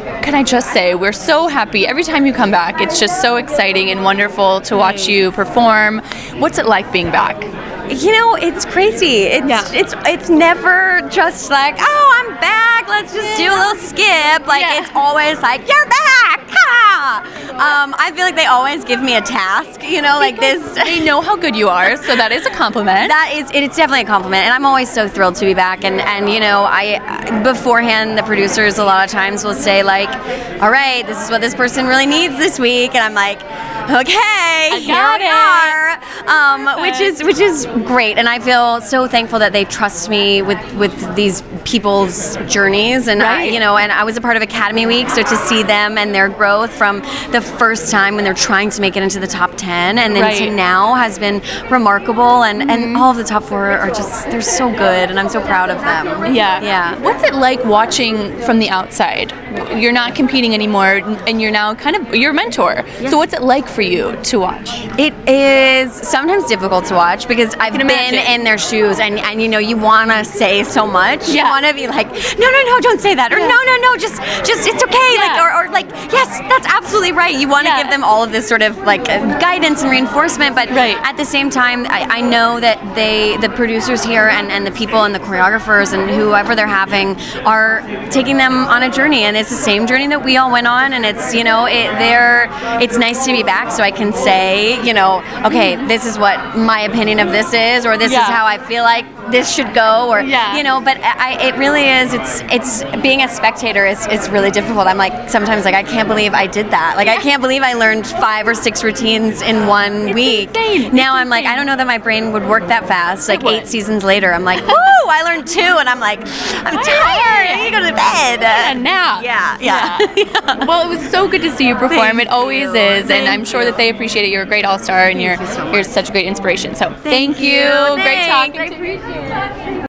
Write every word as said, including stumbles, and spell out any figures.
can I just say, we're so happy. Every time you come back, it's just so exciting and wonderful to watch you perform. What's it like being back? You know, it's crazy. It's yeah. it's it's never just like, oh, I'm back. Let's just do a little skip. Like yeah. it's always like, you're back. Ha! Um, I feel like they always give me a task. You know, like this. They know how good you are, so that is a compliment. That is, it's definitely a compliment, and I'm always so thrilled to be back. And and you know, I beforehand, the producers a lot of times will say like, all right, this is what this person really needs this week, and I'm like, okay, here we are. Um, which is which is great, and I feel so thankful that they trust me with with these people's journeys, and right. I, you know, and I was a part of Academy Week, so to see them and their growth from the first time when they're trying to make it into the top ten, and then right. to now has been remarkable, and, mm-hmm. and all of the top four are just, they're so good, and I'm so proud of them. Yeah. Yeah. What's it like watching from the outside? You're not competing anymore, and you're now kind of your mentor. Yeah. So what's it like for you to watch? It is sometimes difficult to watch because I've been in their shoes, and, and you know, you want to say so much. Yeah. You want to be like, no, no, no, don't say that, or yeah. no, no, no, just, just it's okay, yeah. like, or, or like, yes, that's absolutely right. You want to yeah. give them all of this sort of like uh, guidance and reinforcement, but right. at the same time, I, I know that they, the producers here, and, and the people and the choreographers and whoever they're having are taking them on a journey, and it's the same journey that we all went on, and it's, you know, it, they're, it's nice to be back so I can say, you know, okay, this is what my opinion of this is, or this yeah. is how I feel like this should go, or yeah. you know, but I, it really is, it's it's being a spectator is, is really difficult. I'm like, sometimes like, I can't believe I did that. Like, I can't believe I learned five or six routines in one it's week. Insane. Now it's I'm like, I don't know that my brain would work that fast. Like eight seasons later, I'm like, woo, I learned two, and I'm like, I'm tired, I need to go to bed. And now. Yeah, yeah. yeah. yeah. Well, it was so good to see you perform. Thank it always you. is, Thank and I'm sure you. that they appreciate it. You're a great all-star, and Thank you're, you so you're such a great inspiration. So thank, thank you. you. Great Thanks. talking to you.